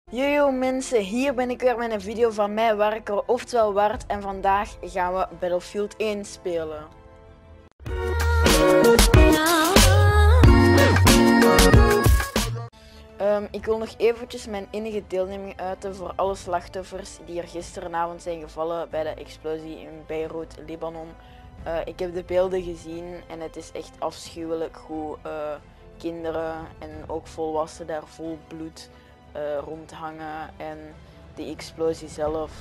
Yo mensen, hier ben ik weer met een video van mij werker, oftewel Wart, en vandaag gaan we Battlefield 1 spelen. Ik wil nog eventjes mijn innige deelneming uiten voor alle slachtoffers die er gisteravond zijn gevallen bij de explosie in Beirut, Libanon. Ik heb de beelden gezien en het is echt afschuwelijk hoe kinderen en ook volwassenen daar vol bloed rondhangen en die explosie zelf.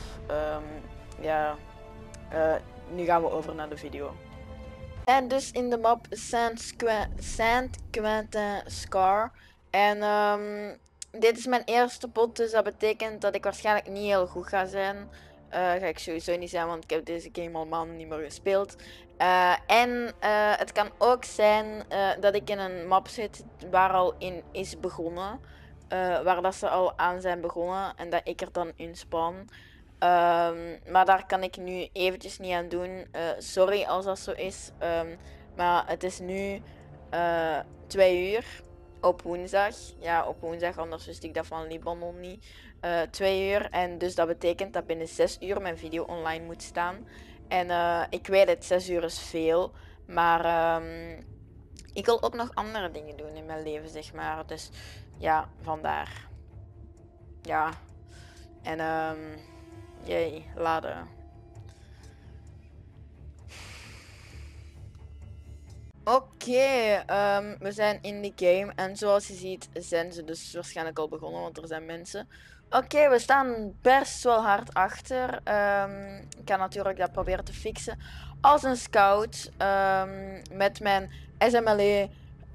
Nu gaan we over naar de video. En dus in de map Saint-Quentin Scar. En dit is mijn eerste pot, dus dat betekent dat ik waarschijnlijk niet heel goed ga zijn. Ga ik sowieso niet zijn, want ik heb deze game al maanden niet meer gespeeld. Het kan ook zijn dat ik in een map zit waar al in is begonnen. Waar dat ze al aan zijn begonnen en dat ik er dan in spawn. Maar daar kan ik nu eventjes niet aan doen. Sorry als dat zo is. Maar het is nu 2 uur op woensdag. Ja, op woensdag, anders wist ik dat van Libanon niet. 2 uur. En dus dat betekent dat binnen 6 uur mijn video online moet staan. En ik weet het, 6 uur is veel. Maar ik wil ook nog andere dingen doen in mijn leven, zeg maar. Dus ja, vandaar. Ja. En jee, laden. Oké, we zijn in de game en zoals je ziet zijn ze dus waarschijnlijk al begonnen, want er zijn mensen. Oké, we staan best wel hard achter. Ik kan natuurlijk dat proberen te fixen als een scout met mijn SMLE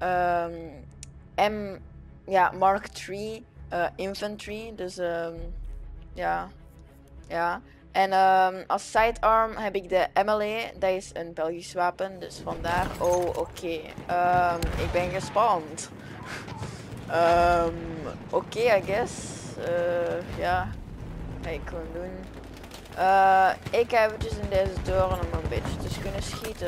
Mark III infantry. Dus ja. En als sidearm heb ik de MLE, dat is een Belgisch wapen, dus vandaar. Oh, oké. Ik ben gespawnd. Oké, I guess. Ja, ga ik gewoon doen. Ik ga eventjes in deze toren om een beetje te kunnen schieten.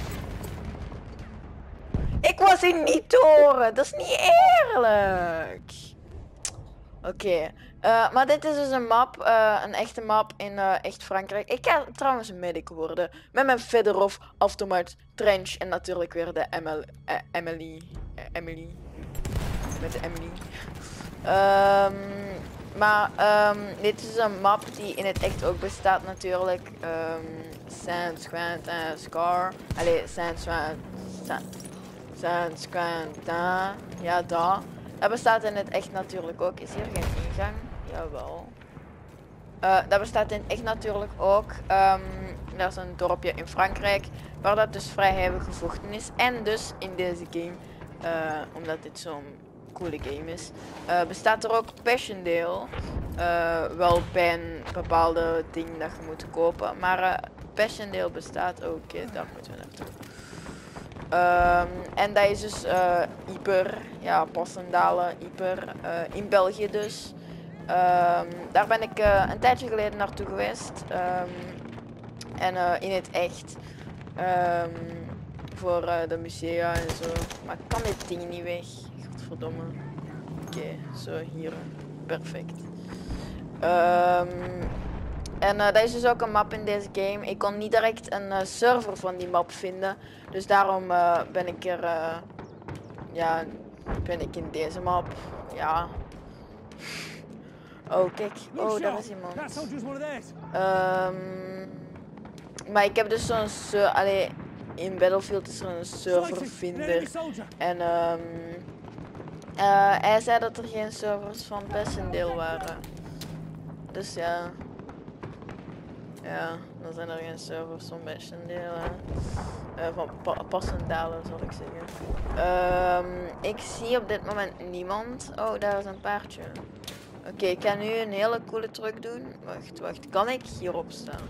Ik was in die toren, dat is niet eerlijk. Oké. Maar dit is dus een map, een echte map in echt Frankrijk. Ik ga trouwens een medic worden. Met mijn Fedorov, Automat, Trench en natuurlijk weer de Emily. Met de Emily. Dit is een map die in het echt ook bestaat natuurlijk. Saint-Quentin Scar. Allee, Saint-Quentin. Ja, daar. Dat bestaat in het echt natuurlijk ook. Is hier geen ingang? Jawel. Dat bestaat in het echt natuurlijk ook. Dat is een dorpje in Frankrijk. Waar dat dus vrij hevig gevochten is. En dus in deze game, omdat dit zo'n coole game is, bestaat er ook Passchendaele. Wel bij een bepaalde ding dat je moet kopen. Maar Passchendaele bestaat ook. Oké, daar moeten we naartoe. En dat is dus Yper, ja, Passchendaele, Yper, in België dus. Daar ben ik een tijdje geleden naartoe geweest. In het echt. Voor de musea en zo. Maar ik kan dit ding niet weg. Godverdomme. Oké, zo hier. Perfect. Dat is dus ook een map in deze game. Ik kon niet direct een server van die map vinden. Dus daarom ben ik er... ben ik in deze map. Ja. Oh, kijk. Oh, daar is iemand. Maar ik heb dus zo'n... in Battlefield is er een servervinder. En hij zei dat er geen servers van Passchendaele waren. Dus ja. Ja, dan zijn er geen servers van Passchendaele. Van Passchendaele zal ik zeggen. Ik zie op dit moment niemand. Oh, daar is een paardje. Oké, ik ga nu een hele coole truc doen. Wacht. Kan ik hierop staan?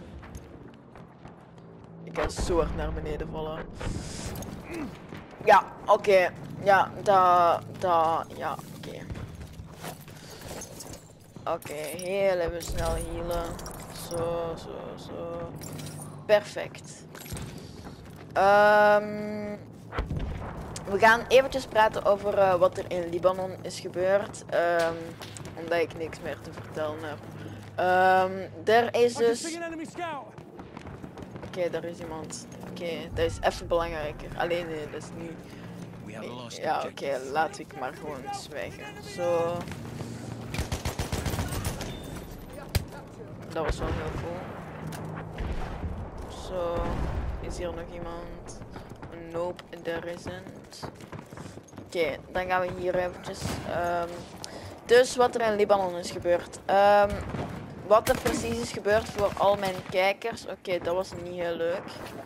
Ik ga zo hard naar beneden vallen. Ja, oké. Ja, ja, oké. Oké, heel even snel healen. Zo. Perfect. we gaan eventjes praten over wat er in Libanon is gebeurd. Omdat ik niks meer te vertellen heb. Er is dus... Oké, daar is iemand. Oké, dat is even belangrijker. Alleen nee, dat is niet... Ja, oké, laat ik maar gewoon zwijgen. Zo. Dat was wel heel cool. Zo. Is hier nog iemand? Nope, there isn't. Oké, dan gaan we hier eventjes. Dus wat er in Libanon is gebeurd. Wat er precies is gebeurd voor al mijn kijkers. Oké, dat was niet heel leuk.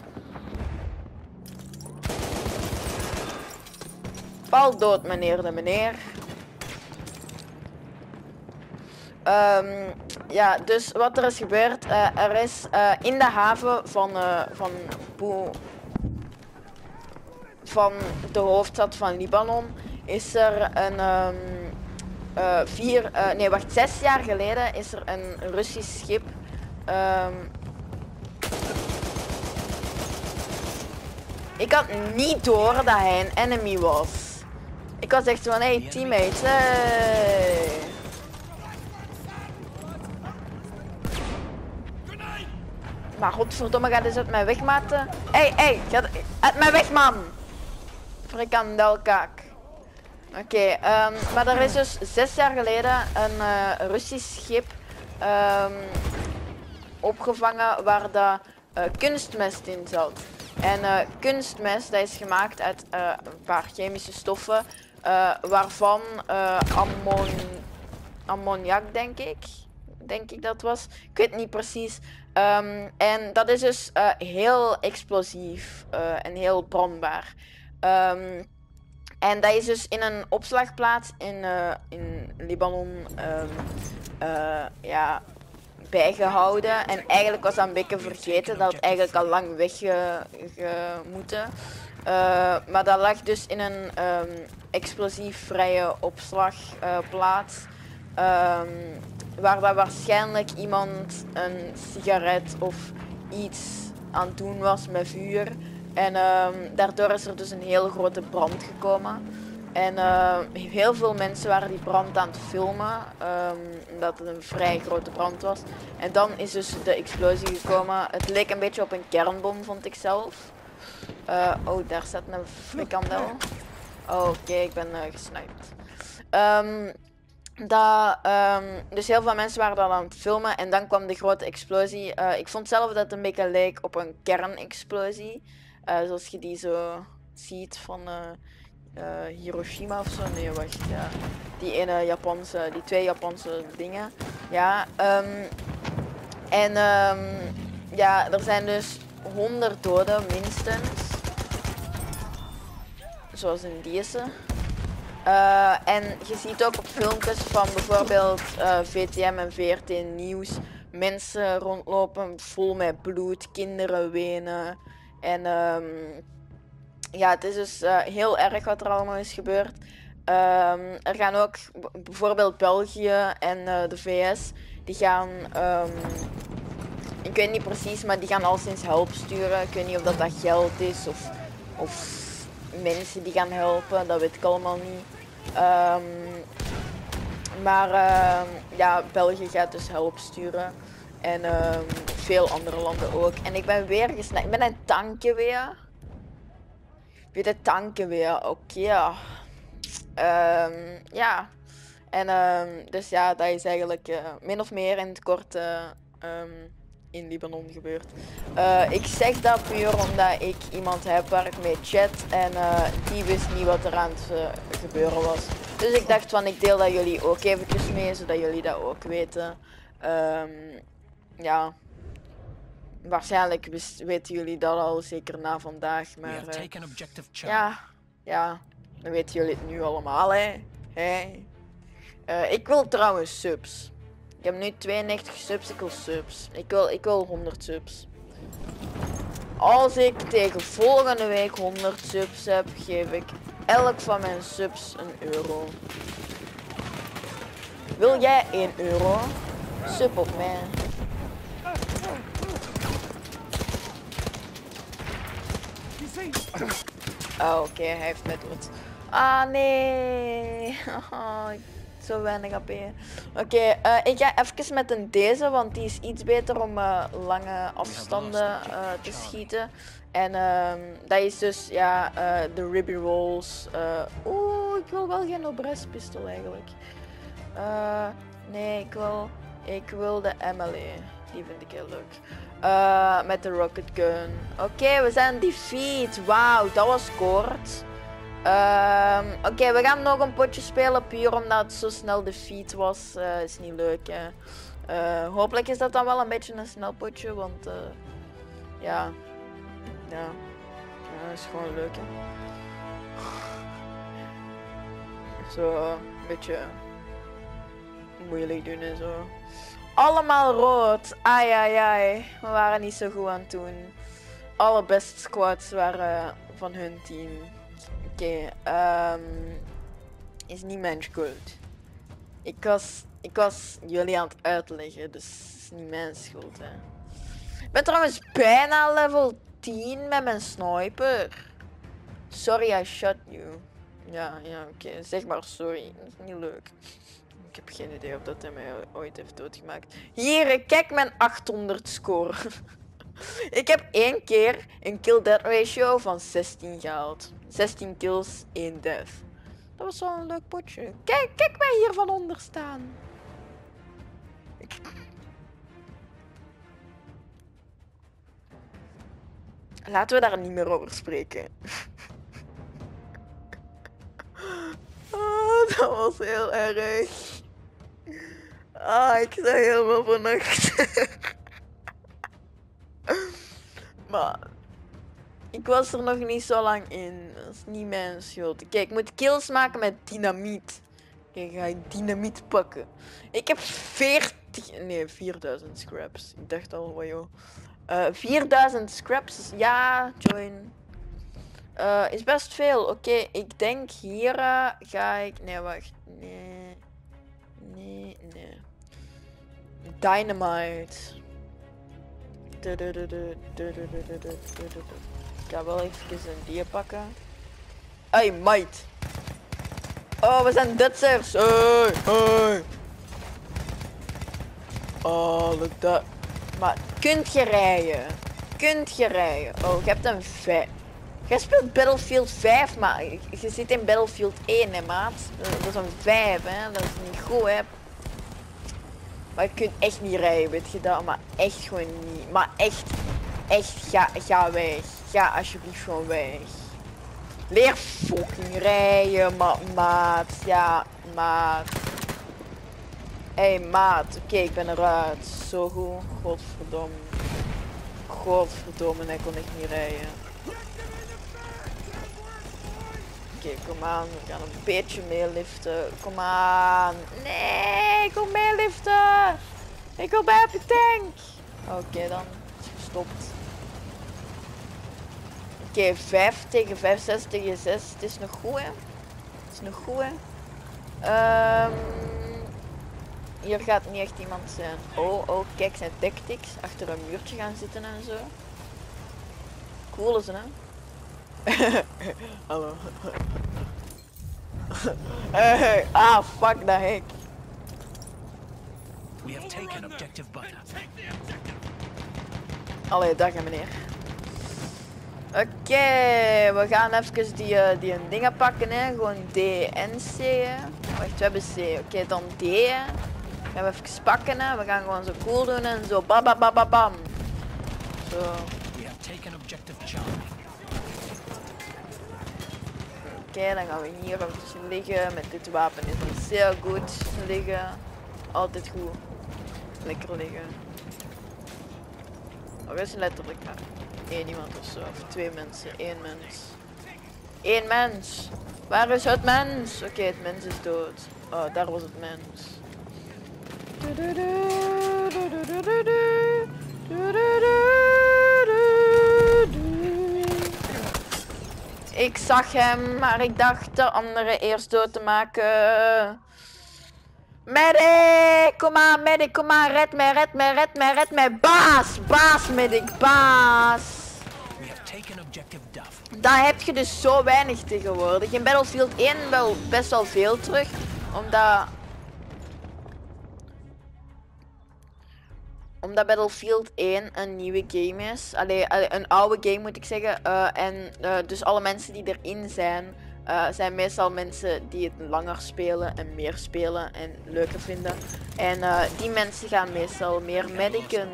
Val dood, meneer de meneer. Ja, dus wat er is gebeurd. Er is in de haven van de hoofdstad van Libanon is er een 6 jaar geleden is er een Russisch schip ik had niet door dat hij een enemy was. Ik was echt van, hey teammates, hey. Maar godverdomme, ga eens uit mijn weg, maten. Hey, ga uit mijn weg, man. Frikandelkaak. Oké, maar er is dus 6 jaar geleden een Russisch schip opgevangen waar de kunstmest in zat. En kunstmest, dat is gemaakt uit een paar chemische stoffen, waarvan ammoniak, denk ik dat was. Ik weet niet precies. En dat is dus heel explosief en heel brandbaar. En dat is dus in een opslagplaats in Libanon ja, bijgehouden. En eigenlijk was dat een beetje vergeten, dat het eigenlijk al lang weggemoeten. Maar dat lag dus in een explosiefvrije opslagplaats. Waar dat waarschijnlijk iemand een sigaret of iets aan het doen was met vuur. En daardoor is er dus een hele grote brand gekomen. En heel veel mensen waren die brand aan het filmen, omdat het een vrij grote brand was. En dan is dus de explosie gekomen. Het leek een beetje op een kernbom, vond ik zelf. Oh, daar staat een frikandel. Oh, oké, ik ben gesniped. Dus heel veel mensen waren dat aan het filmen en dan kwam de grote explosie. Ik vond zelf dat het een beetje leek op een kernexplosie. Zoals je die zo ziet van Hiroshima of zo. Nee, wacht. Ja. Die 2 Japanse dingen. Ja, ja, er zijn dus 100 doden minstens. Zoals in deze. En je ziet ook op filmpjes van bijvoorbeeld VTM en VRT Nieuws mensen rondlopen vol met bloed, kinderen wenen. En ja, het is dus heel erg wat er allemaal is gebeurd. Er gaan ook bijvoorbeeld België en de VS, die gaan, ik weet niet precies, maar die gaan al sinds hulp sturen. Ik weet niet of dat geld is of mensen die gaan helpen, dat weet ik allemaal niet. Maar ja, België gaat dus hulp sturen. En veel andere landen ook. En ik ben weer gesnakt. Ik ben een tanken weer. Weer de tanken weer. Oké. Ja. En dus ja, dat is eigenlijk min of meer in het kort in Libanon gebeurd. Ik zeg dat puur omdat ik iemand heb waar ik mee chat en die wist niet wat er aan het gebeuren was. Dus ik dacht van ik deel dat jullie ook eventjes mee, zodat jullie dat ook weten. Ja, waarschijnlijk weten jullie dat al zeker na vandaag, maar ja, dan weten jullie het nu allemaal, hè. Hey. Ik wil trouwens subs. Ik heb nu 92 subs, ik wil subs. Ik wil 100 subs. Als ik tegen volgende week 100 subs heb, geef ik elk van mijn subs €1. Wil jij €1? Sub op mij. Oh, oké, hij heeft mij dood. Ah, nee. Oh, zo weinig AP. Oké, ik ga even met een deze, want die is iets beter om lange afstanden te schieten. En dat is dus, ja, de Ruby Rolls. Oeh, ik wil wel geen Obres pistool eigenlijk. Nee, ik wil de MLE. Die vind ik heel leuk. Met de rocket gun. Oké, we zijn defeat. Wauw, dat was kort. Oké, we gaan nog een potje spelen. Puur omdat het zo snel defeat was. Is niet leuk, hè. Hopelijk is dat dan wel een beetje een snel potje. Want ja. Ja. Is gewoon leuk, hè. Zo een beetje moeilijk doen en zo. Allemaal rood. Ai ai ai. We waren niet zo goed aan het doen. Alle best squads waren van hun team. Oké, is niet mijn schuld. Ik was jullie aan het uitleggen, dus het is niet mijn schuld, hè. Ik ben trouwens bijna level 10 met mijn sniper. Sorry, I shot you. Ja, oké. Zeg maar sorry. Dat is niet leuk. Ik heb geen idee of dat hij mij ooit heeft doodgemaakt. Hier, kijk mijn 800 score. Ik heb 1 keer een kill-death ratio van 16 gehaald. 16 kills, 1 death. Dat was wel een leuk potje. Kijk mij hier van onder staan. Laten we daar niet meer over spreken. Dat was heel erg. Ik sta helemaal vannacht. Maar ik was er nog niet zo lang in. Dat is niet mijn schuld. Kijk, ik moet kills maken met dynamiet. Kijk, ga ik dynamiet pakken. Ik heb 4000 scraps. Ik dacht al, wat joh. 4000 scraps. Ja, join. Is best veel. Oké, ik denk hier ga ik... Nee, wacht. Nee. Dynamite. Ik ga wel even een die pakken. Hey, mate. Oh, we zijn Duitsers. Hey. Oh, look dat. Maar kunt je rijden? Oh, je hebt een 5. Jij speelt Battlefield 5, maar je zit in Battlefield 1, hè, maat. Dat is een 5, hè. Dat is niet goed, hè. Maar je kunt echt niet rijden, weet je dat? Maar echt gewoon niet. Maar echt, ga weg. Ga alsjeblieft gewoon weg. Leer fucking rijden, maat. Ja, maat. Hey, maat. Oké, ik ben eruit. Zo goed. Godverdomme, hij kon echt niet rijden. Oké, kom aan. We gaan een beetje meeliften. Kom aan. Nee, kom meeliften. Ik wil bij op de tank. Oké, dan is gestopt. Oké, 5 tegen 5, 6 tegen 6. Het is nog goed, hè. Hier gaat niet echt iemand zijn. Oh, kijk, zijn tactics. Achter een muurtje gaan zitten en zo. Cool is het, hè. Hallo. Hey, fuck that hek. Allee, dag meneer. Oké, we gaan even die dingen pakken, hè. Gewoon D en C, hè. Wacht, we hebben C. Oké, dan D, hè. Gaan we even pakken, hè. We gaan gewoon zo cool doen en zo bam. Zo. Oké, dan gaan we hier even liggen. Met dit wapen is het zeer goed liggen. Altijd goed. Lekker liggen. Er is letterlijk 1 iemand of zo. Of 2 mensen. 1 mens. 1 mens! Waar is het mens? Oké, het mens is dood. Oh, daar was het mens. Ik zag hem, maar ik dacht de andere eerst dood te maken. Medic! Kom aan, medic, kom aan, red mij. Baas, medic, baas. daar heb je dus zo weinig tegenwoordig. In Battlefield 1 wel best wel veel terug. Omdat Battlefield 1 een nieuwe game is. Allee, een oude game moet ik zeggen. Dus alle mensen die erin zijn, zijn meestal mensen die het langer spelen en meer spelen en leuker vinden. En die mensen gaan meestal meer medicen.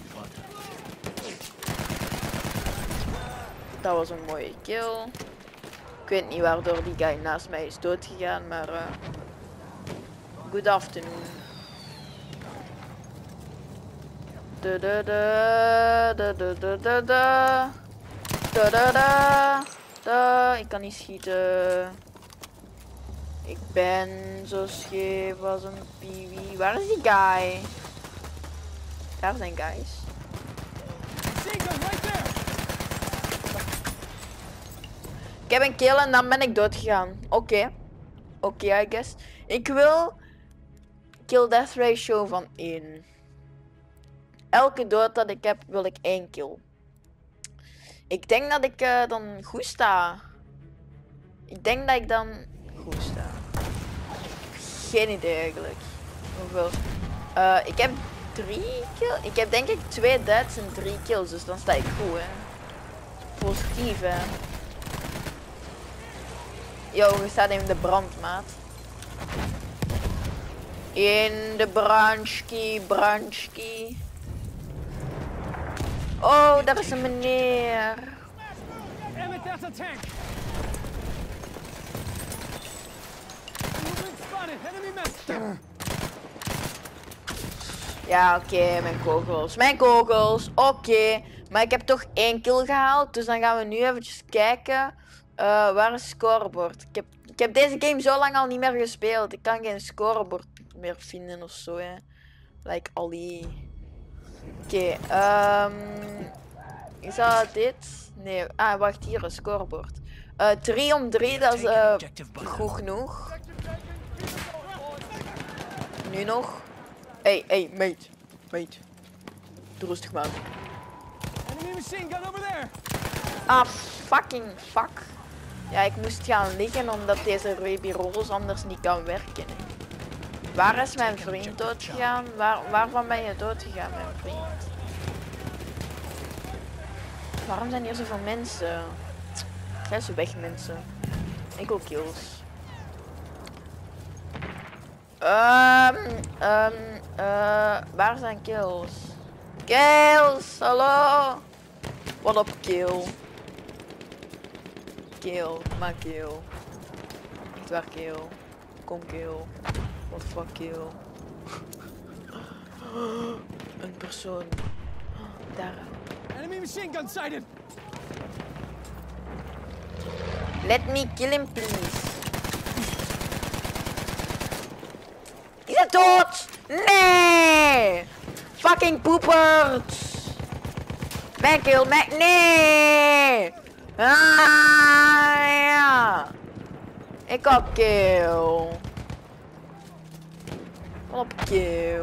Dat was een mooie kill. Ik weet niet waardoor die guy naast mij is doodgegaan, maar good afternoon. Ik kan niet schieten. Ik ben zo scheef als een piwi. Waar is die guy? Daar zijn guys. Ik heb een kill en dan ben ik dood gegaan. Oké, I guess. Ik wil kill death ratio van 1. Elke dood dat ik heb, wil ik 1 kill. Ik denk dat ik dan goed sta. Geen idee eigenlijk. Hoeveel? Ik heb 3 kills. Ik heb denk ik 2 deaths en 3 kills. Dus dan sta ik goed, hè. Positief, hè. Yo, we staan in de brand, maat. In de branchki. Oh, daar is een meneer. Ja, oké, mijn kogels. Oké, maar ik heb toch 1 kill gehaald. Dus dan gaan we nu eventjes kijken. Waar is het scorebord? Ik heb deze game zo lang al niet meer gespeeld. Ik kan geen scorebord meer vinden of zo, hè. Like Ali. Oké, is dat dit? Nee, wacht, hier een scorebord. 3 om 3, dat is goed genoeg. Nu nog. Hey, mate. Doe rustig, man. Fucking fuck. Ja, ik moest gaan liggen omdat deze Ruby Rose anders niet kan werken. Waar is mijn vriend doodgegaan? Waarvan ben je doodgegaan, mijn vriend? Waarom zijn hier zoveel mensen? Ga ze weg, mensen. Ik wil kills. Waar zijn kills? Kills, hallo? Wat op kill? Kill, maar kill. Niet waar kill. Kom kill. What the fuck kill. Een persoon. Daar. Enemy machine gun sighted. Let me kill him, please. Is hij dood? Nee! Fucking poepert! Mijn kill, nee! Ja! Ik heb kill. Op kill.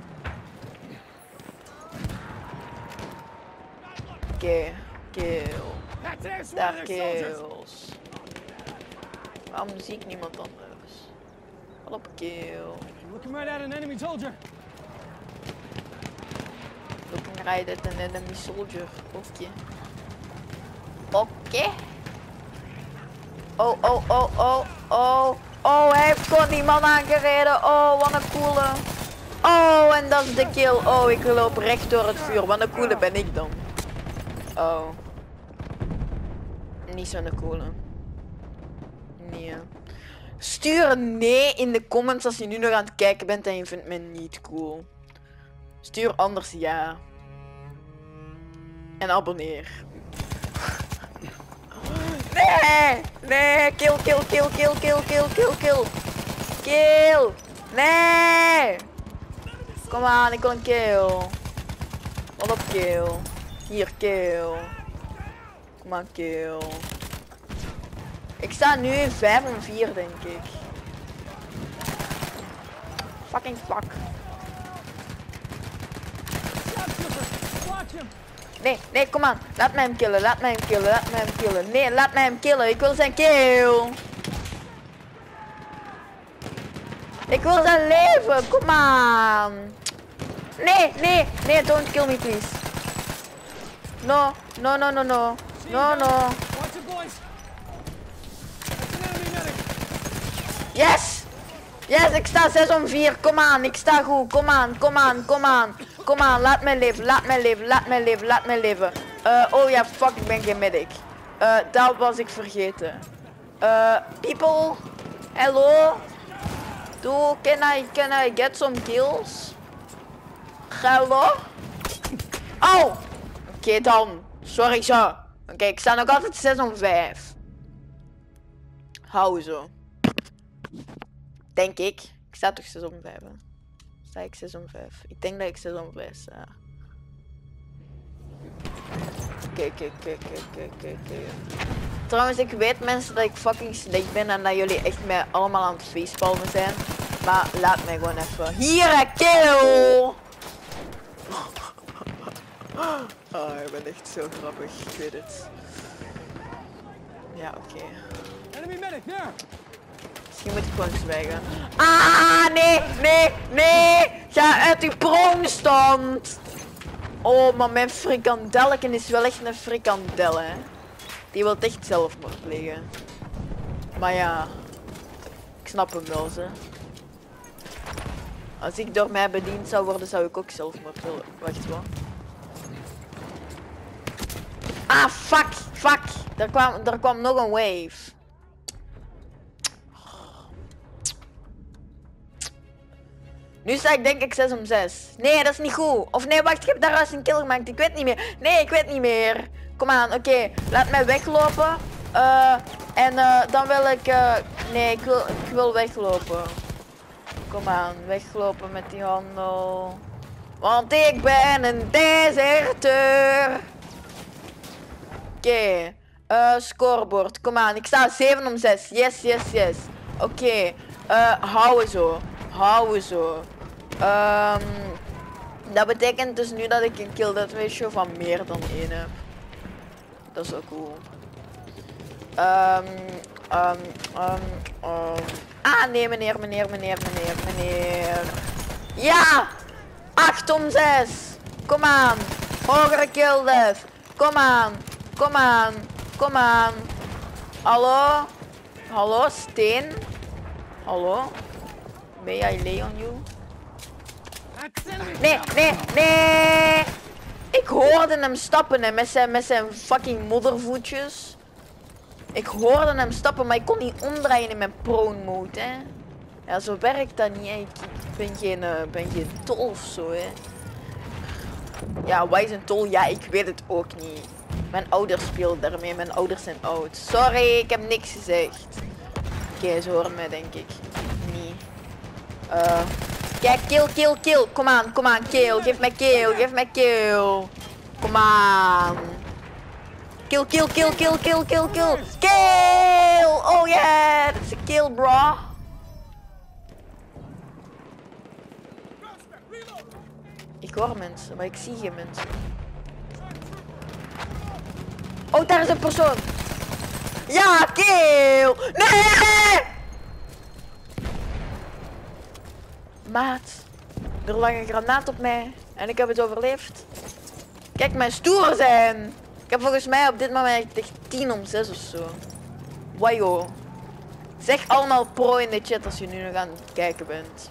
Oké, kill. Daar kills. Waarom zie ik niemand anders? Op kill. Looking right at an enemy soldier. Oké. Oké. Oh, hij heeft gewoon die man aangereden. Oh, wat een coole. Oh, en dat is de kill. Oh, ik loop recht door het vuur. Wat een coole ben ik dan. Oh. Niet zo'n coole. Nee. Stuur een nee in de comments als je nu nog aan het kijken bent en je vindt me niet cool. Stuur anders ja. En abonneer. Nee, kill. Kill. Nee. Kom aan, ik wil een kill. Wat op kill. Hier, kill. Kom aan, kill. Ik sta nu in 5 en 4, denk ik. Fucking fuck. Nee, kom aan. Laat mij hem killen, laat mij hem killen, laat mij hem killen. Nee, laat mij hem killen. Ik wil zijn kill. Ik wil zijn leven, kom aan. Nee, don't kill me please. No. Yes, ik sta 6-4, kom aan, ik sta goed, kom aan, laat mij leven. Oh ja, fuck, ik ben geen medic. Dat was ik vergeten. People, hello? Can I get some kills? Hello? Oh! Oké dan. Sorry zo. Oké, ik sta nog altijd 6-5. Hou zo. Denk ik. Ik sta toch 6-5. Sta ik 6-5? Ik denk dat ik 6-5 sta. Oké. Trouwens, ik weet mensen dat ik fucking slecht ben en dat jullie echt mij allemaal aan het facepalmen zijn. Maar laat mij gewoon even. Hier, kill! Oh, ik ben echt zo grappig, ik weet het. Ja, oké. Misschien moet ik gewoon zwijgen. Ah, nee! Ga uit uw pronkstand! Oh, maar mijn frikandelleken is wel echt een frikandel, hè. Die wil echt zelfmoord plegen. Maar ja, ik snap hem wel, ze. Als ik door mij bediend zou worden, zou ik ook zelfmoord willen. Wacht, wat? Ah, fuck! Er kwam nog een wave. Nu sta ik denk ik 6-6. Nee, dat is niet goed. Of nee, wacht, ik heb daar juist een kill gemaakt. Ik weet niet meer. Nee, ik weet niet meer. Kom aan, oké. Laat mij weglopen. Dan wil ik... nee, ik wil weglopen. Kom aan, weglopen met die handel. Want ik ben een deserteur. Oké. Scorebord. Kom aan, ik sta 7-6. Yes. Oké. Houden zo. Dat betekent dus nu dat ik een kill death ratio van meer dan 1 heb. Dat is ook cool. Ah, nee, meneer. Ja! 8-6. Kom aan. Hogere kill death. Kom aan. Hallo, steen. Hallo? May I lay on you? Nee! Ik hoorde hem stappen hè, met zijn fucking moddervoetjes. Ik hoorde hem stappen, maar ik kon niet omdraaien in mijn prone mode, hè. Ja, zo werkt dat niet, hè. Ik ben geen tol of zo, hè. Ja, wat is een tol? Ja, ik weet het ook niet. Mijn ouders spelen daarmee, mijn ouders zijn oud. Sorry, ik heb niks gezegd. Oké, ze horen mij denk ik. Niet. Kijk, kill. Kom aan, kill. Geef mij kill. Kom aan. Kill. Oh yeah, dat is een kill, bro. Ik hoor mensen, maar ik zie geen mensen. Oh, daar is een persoon. Ja, kill. Nee! Maat, er lag een granaat op mij en ik heb het overleefd. Kijk, mijn stoer zijn. Ik heb volgens mij op dit moment echt 10-6 of zo. Wajo. Zeg allemaal pro in de chat als je nu nog aan het kijken bent.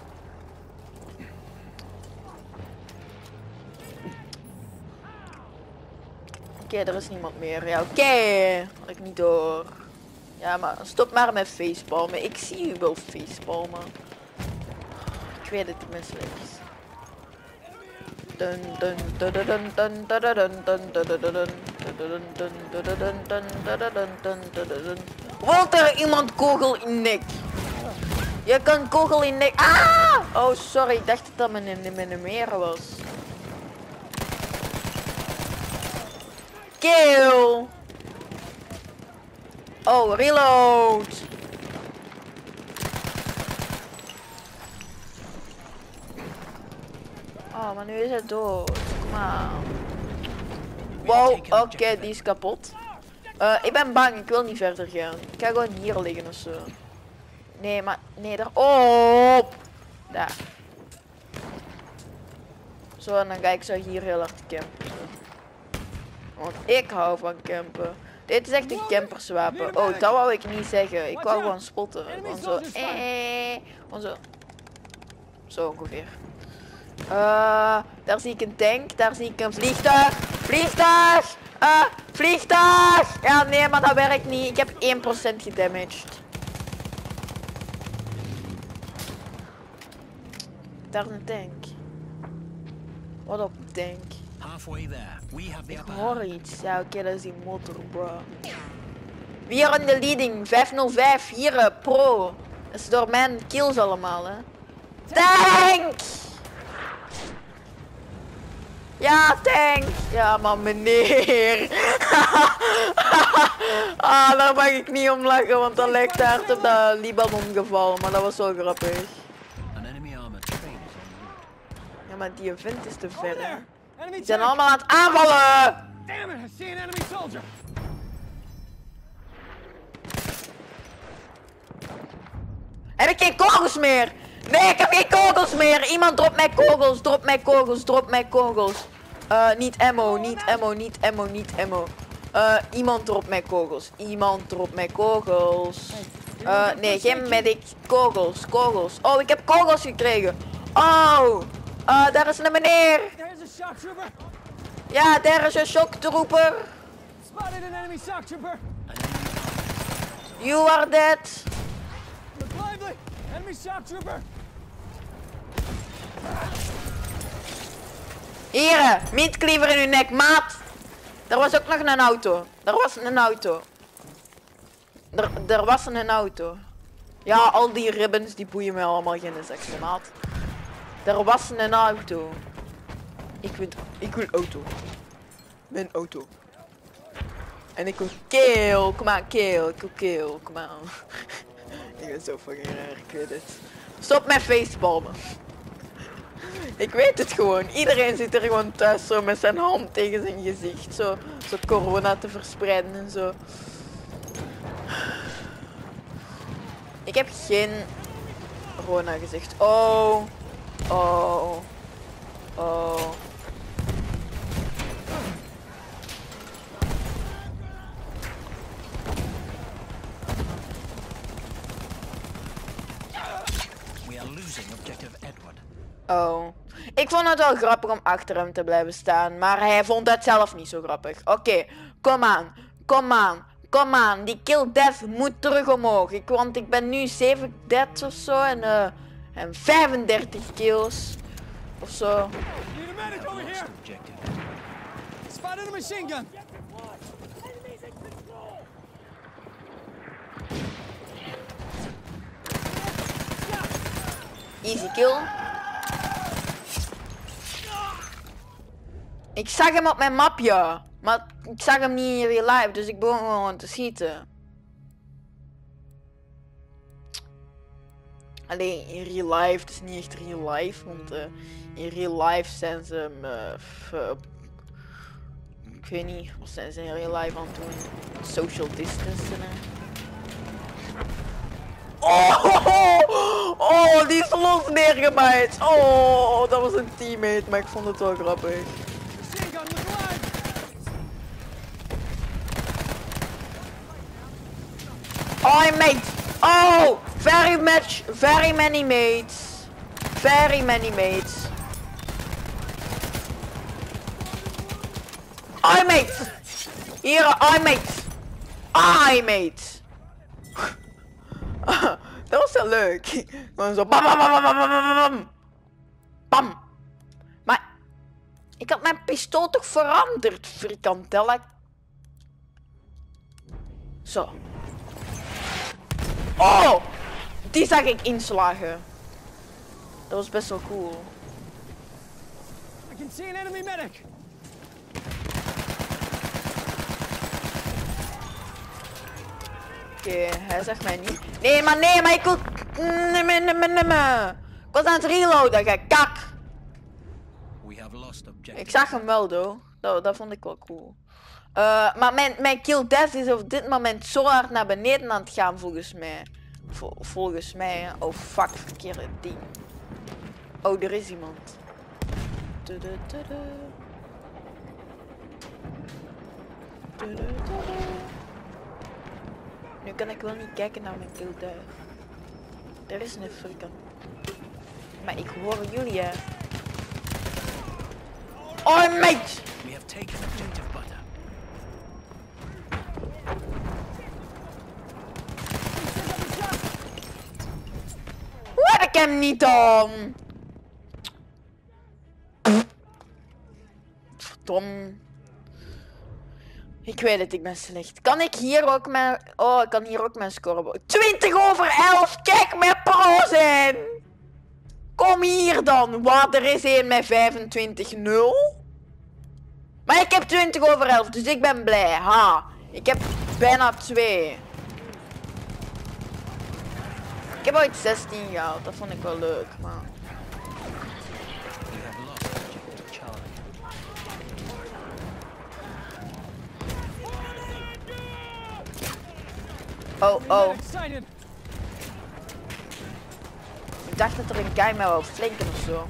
Oké, er is niemand meer. Ja, oké. Had ik niet door. Ja, maar stop maar met facepalmen. Ik zie u wel facepalmen. Ik weet het, ik ben slecht. Wilt er iemand kogel in nek? Je kan kogel in nek. Ah! Oh, sorry, ik dacht dat dat mijn meer was. Kill! Oh, reload! Oh, maar nu is het dood. Kom aan. Wow, oké, die is kapot. Ik ben bang, ik wil niet verder gaan. Ik ga gewoon hier liggen ofzo. Nee, maar, nee, daar. Oh! Daar. Zo, en dan ga ik zo hier heel hard campen. Want ik hou van campen. Dit is echt een camperswapen. Oh, dat wou ik niet zeggen. Ik wou gewoon spotten. Gewoon zo. Gewoon zo. Zo ongeveer. Daar zie ik een tank. Daar zie ik een vliegtuig. Vliegtuig! Vliegtuig! Ja, nee, maar dat werkt niet. Ik heb 1% gedamaged. Daar is een tank. Wat op een tank? Ik hoor iets. Ja, oké, dat is die motor, bro. Wie er in de leading? 505. Hier, pro. Dat is door mijn kills allemaal, hè. Tank! Ja, tank! Ja, maar meneer. Daar mag ik niet om lachen, want dat lijkt hard op dat Libanon geval. Maar dat was zo grappig. Ja, maar die vent is te ver, hè. Die zijn allemaal aan het aanvallen! Heb ik geen kogels meer? Nee, ik heb geen kogels meer! Iemand drop mij kogels, drop mij kogels, drop mij kogels. Niet ammo, niet ammo, niet ammo, niet ammo. Iemand drop mij kogels. Iemand drop mij kogels. Nee, geen medic. Kogels, kogels. Oh, ik heb kogels gekregen. Oh! Daar is een meneer. Ja, daar is een shocktrooper. You are dead. Hier, meatcleaver in uw nek, maat. Er was ook nog een auto. Er was een auto. Er was een auto. Ja, al die ribbons die boeien mij allemaal geen seks, maat. Er was een auto. Ik wil auto. Mijn auto. En ik wil kill. Kom aan, kill. Ik wil kill. Kom aan. Ik ben zo fucking raar. Ik weet het. Stop met facepalmen. Ik weet het gewoon. Iedereen zit er gewoon thuis zo met zijn hand tegen zijn gezicht. Zo corona te verspreiden en zo. Ik heb geen corona gezegd. Oh. Oh. Oh. Oh. Ik vond het wel grappig om achter hem te blijven staan, maar hij vond het zelf niet zo grappig. Oké, kom aan. Kom aan. Kom aan. Die kill death moet terug omhoog. Want ik ben nu 7 deaths of zo en 35 kills. Of zo. Easy kill. Ik zag hem op mijn mapje. Maar ik zag hem niet in real life, dus ik begon gewoon te schieten. Alleen in real life, het is niet echt real life, want in real life zijn ze ik weet niet, wat zijn ze in real life aan het doen? Social distancen. Oh, die is los neergemaaid. Oh, dat was een teammate, maar ik vond het wel grappig. Oh, mate. Oh, very many mates. Very many mates. Oh, mate. Hier, oh, mate. Oh, mate. Dat was wel leuk. Gewoon zo bam bam bam bam bam bam bam. Bam. Maar ik had mijn pistool toch veranderd, frikandellen. Zo. Oh! Die zag ik inslagen. Dat was best wel cool. I can see an enemy medic. Oké, hij zegt mij niet. Nee, maar ik wil... Nee. Ik was aan het reloaden, kijk. Ik zag hem wel, though. Dat vond ik wel cool. Maar mijn kill death is op dit moment zo hard naar beneden aan het gaan volgens mij. Volgens mij. Hè. Oh fuck, verkeerde ding. Oh, er is iemand. Nu kan ik wel niet kijken naar mijn kill death. Er is een freaking. Maar ik hoor jullie hè. Oh mate! We have taken objective butter. Hoe heb ik hem niet dan? Verdom. Ik weet het, ik ben slecht. Kan ik hier ook mijn... Oh, ik kan hier ook mijn score... 20/11! Kijk, mijn pro zijn! Kom hier dan! Wat, er is één met 25-0. Maar ik heb 20/11, dus ik ben blij. Ha! Ik heb bijna 2. Ik heb ooit 16 gehaald, dat vond ik wel leuk, maar... We have lost objective Charlie. Oh. Ik dacht dat er een guy mij wou flinken of zo.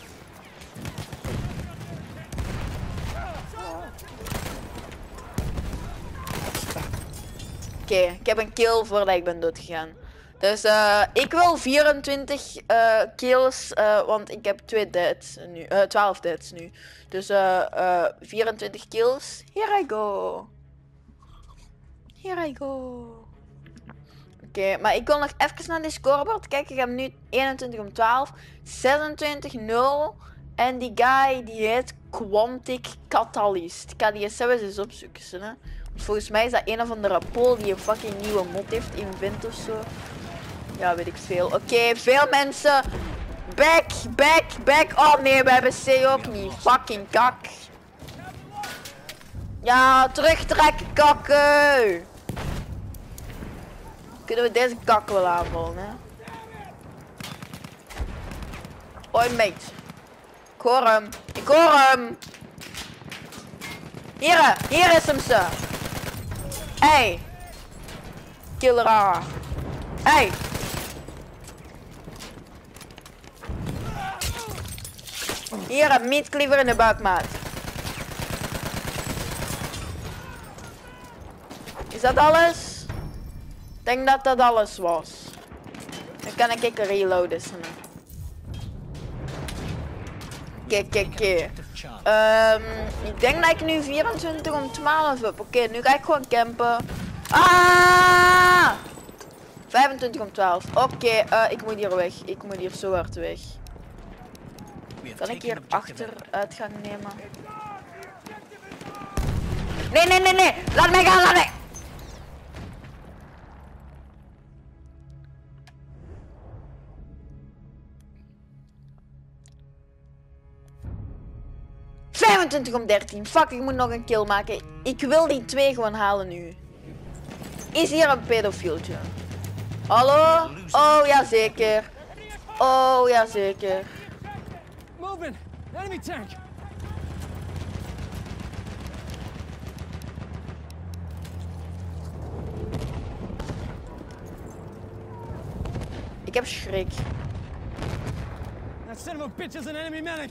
Oké, ik heb een kill voordat ik ben doodgegaan. Dus ik wil 24 kills, want ik heb 12 deaths nu. Dus 24 kills. Here I go. Here I go. Oké, maar ik wil nog even naar die scoreboard kijken. Ik heb nu 21/12, 26/0. En die guy die heet Quantic Catalyst. Ik ga die eens opzoeken. Hè. Volgens mij is dat een of andere pool die een fucking nieuwe mod heeft, invent of zo. Ja, weet ik veel. Oké, veel mensen. Back. Oh nee, we hebben C ook niet. Fucking kak. Ja, terugtrekken, kakken. Kunnen we deze kak wel aanvallen, hè? Hoi, mate. Ik hoor hem. Hier is hem, ze. Hey. Killer. Hey. Hier, een meatcleaver in de buik, maat. Is dat alles? Ik denk dat dat alles was. Dan kan ik reloaden. Kijk. Ik denk dat ik nu 24/12 heb. Oké, nu ga ik gewoon campen. 25/12. Oké, ik moet hier weg. Ik moet hier zo hard weg. Kan ik hier achteruit gaan nemen? Nee. Laat mij gaan, laat mij. (25/13). Fuck, ik moet nog een kill maken. Ik wil die 2 gewoon halen nu. Is hier een pedofieltje? Hallo? Oh, jazeker. Oh, jazeker. Moving! Enemy tank! Ik heb schrik. That son of a bitch is an enemy medic!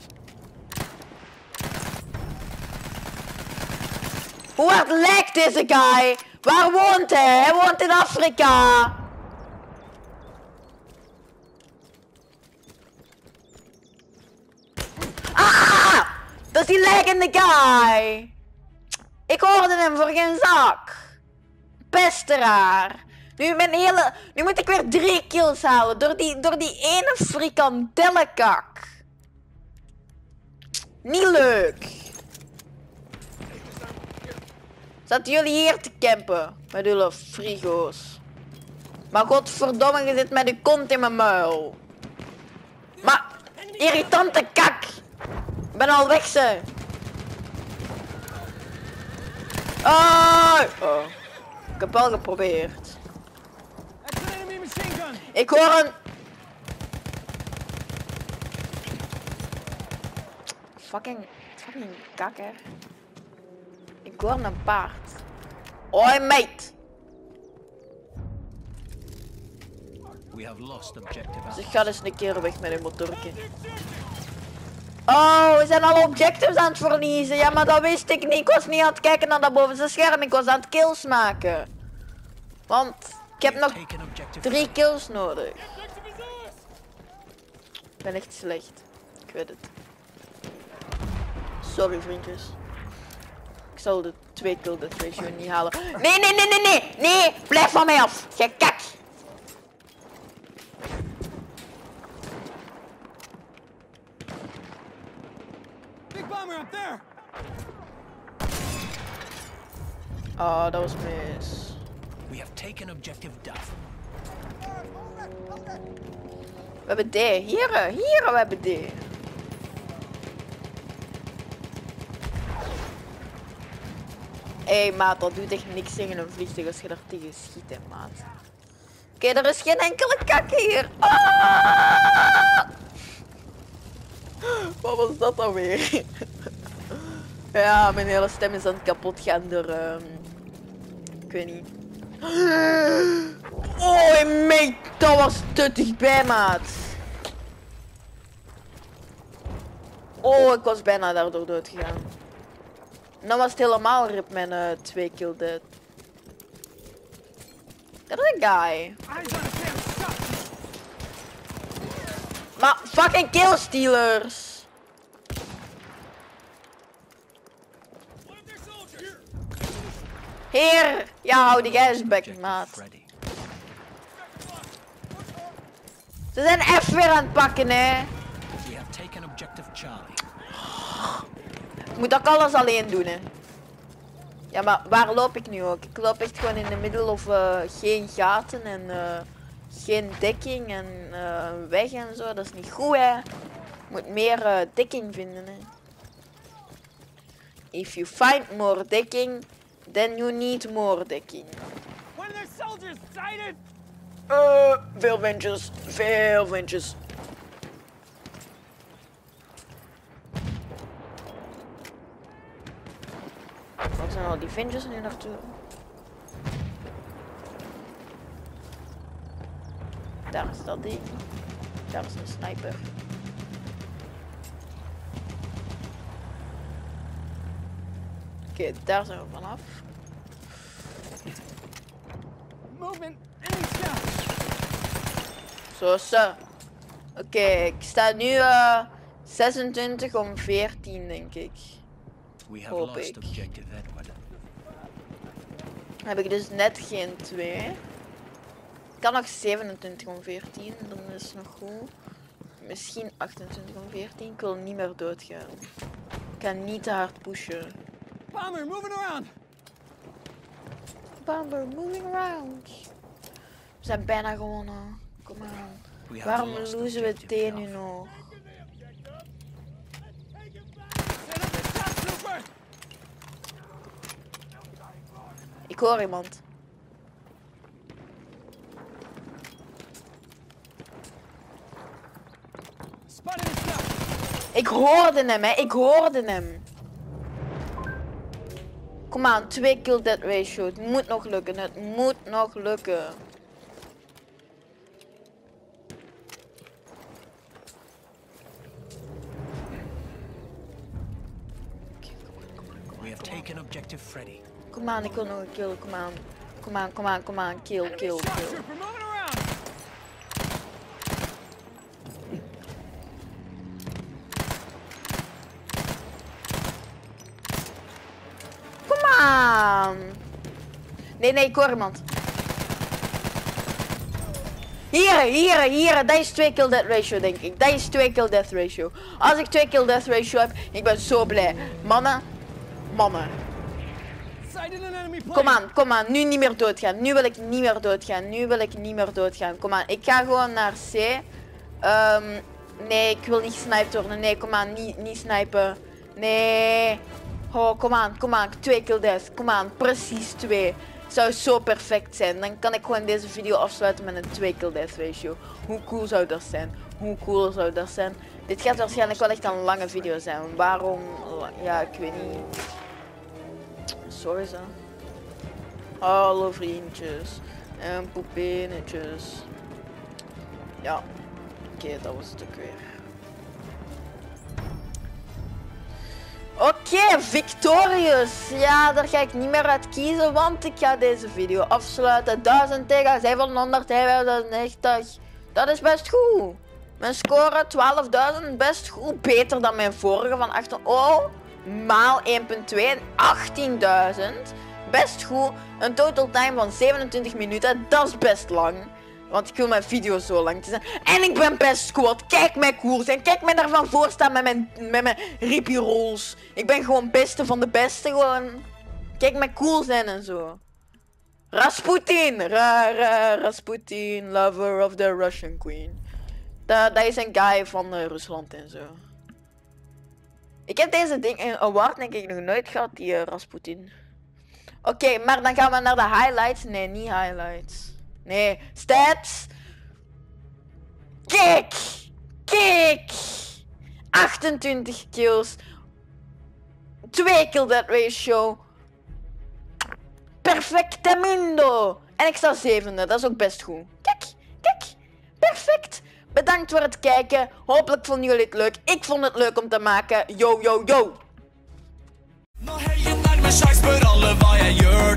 Hoe hard lijkt deze guy? Waar woont hij? Hij woont in Afrika. Ah! Dat is die lijkende guy. Ik hoorde hem voor geen zak. Pesteraar. Nu moet ik weer 3 kills halen door die ene frikandellenkak. Niet leuk. Zaten jullie hier te campen met jullie frigo's? Maar godverdomme, je zit met je kont in mijn muil. Maar, irritante kak. Ik ben al weg, ze. Oh. Ik heb wel geprobeerd. Ik hoor een... Fucking kakker. Ik hoor een paard. Hoi, mate. We have lost objective Ze Alpha. gaat eens een keer weg met een motorje. Oh, we zijn alle objectives aan het verliezen. Ja, maar dat wist ik niet. Ik was niet aan het kijken naar dat bovenste scherm. Ik was aan het kills maken. Want ik heb nog Taken objective 3 Freddy. kills nodig. Ik ben echt slecht. Ik weet het. Sorry, vriendjes. Ik zal de 2 kill death ratio niet halen. Nee, nee, nee, nee, nee. Nee, blijf van mij af. Jij kak. Big bomber up there! Oh, dat was mis. We have taken objective Duff. We hebben D. Hier, we hebben D. Hé, maat, dat doet echt niks tegen een vliegtuig als je daar tegen schiet, hè, maat. Oké, er is geen enkele kak hier. Ah! Wat was dat dan weer? Ja, mijn hele stem is aan het kapot gaan door... ik weet niet. Oh, mate, dat was te dichtbij, maat. Oh, ik was bijna daardoor dood gegaan. En dan was het helemaal rip mijn 2 kill dead. Dat is een guy. Eyes on a damn shot! Maar fucking killstealers. Hier! Ja, hou die gijsbek, Objective maat. Freddy. Ze zijn F weer aan het pakken, hè. We have taken objective Charlie. Ik moet ook alles alleen doen, hè. Ja, maar waar loop ik nu ook? Ik loop echt gewoon in de middel of geen gaten en geen dekking en weg en zo. Dat is niet goed, hè. Je moet meer dekking vinden, hè. If you find more dekking, then you need more dekking. One of their soldiers sighted! Veel ventjes, veel ventjes. Waar zijn al die ventjes nu naartoe? Daar is dat ding. Daar is een sniper. Oké, daar zijn we vanaf. Movement! Enemy scout! Zo. Oké, ik sta nu 26 om 14, denk ik. We have Hoop lost ik. objective Edward. Heb ik dus net geen 2. Ik kan nog 27 om 14, dan is het nog goed. Misschien 28 om 14, ik wil niet meer doodgaan. Ik kan niet te hard pushen. Bomber moving around! Bomber moving around. We zijn bijna gewonnen. Kom aan. We have Waarom lost losen we objective het nu Duff. nog? Set up the shot trooper! Ik hoor iemand. Spotted a scout! Ik hoorde hem, hè. Ik hoorde hem. Kom aan, 2 kill death ratio. Het moet nog lukken. Het moet nog lukken. We have taken objective Freddy. Kom aan, ik wil nog een kill. Kom aan. Kom aan, kom aan, kom aan. Kill, kill, Shot kill. trooper moving around! Kom aan. Nee, nee, ik hoor iemand. Hier. Dat is 2 kill death ratio, denk ik. Dat is 2 kill death ratio. Als ik 2 kill death ratio heb, ik ben zo blij. Mannen. Sighted an enemy plane! Kom aan. Nu niet meer doodgaan. Nu wil ik niet meer doodgaan. Kom aan, ik ga gewoon naar C. Nee, ik wil niet gesniped worden. Nee, kom aan, niet snipen. Nee. Oh, kom aan. 2 kill death. Kom aan, precies 2. Het zou zo perfect zijn. Dan kan ik gewoon deze video afsluiten met een 2 kill death ratio. Hoe cool zou dat zijn? Dit gaat waarschijnlijk wel echt een lange video zijn. Waarom? Ja, ik weet niet. Sorry zo. Hallo vriendjes. En poepinetjes. Ja. Oké, dat was het ook weer. Oké, Victorious. Ja, daar ga ik niet meer uit kiezen, want ik ga deze video afsluiten. 1000 tegen 790. Dat is best goed. Mijn score 12.000, best goed. Beter dan mijn vorige van 8. Oh, maal 1.2, 18.000. Best goed. Een total time van 27 minuten. Dat is best lang. Want ik wil mijn video zo lang te zijn. En ik ben best goed. Kijk mij cool zijn. Kijk mij daarvan voorstaan met mijn rippy rolls. Ik ben gewoon beste van de beste. Gewoon. Kijk mij cool zijn en zo. Rasputin. Rasputin. Lover of the Russian Queen. Dat is een guy van Rusland en zo. Ik heb deze ding award denk ik nog nooit gehad, die Rasputin. Oké, maar dan gaan we naar de highlights. Nee, niet highlights. Nee, stats. Kijk! Kijk! 28 kills. 2 kill death ratio. Perfectamindo. En ik sta 7e, dat is ook best goed. Kijk, kijk. Perfect. Bedankt voor het kijken. Hopelijk vonden jullie het leuk. Ik vond het leuk om te maken. Yo, yo, yo. Nå heier nærmer seg, spør alle hva jeg gjør.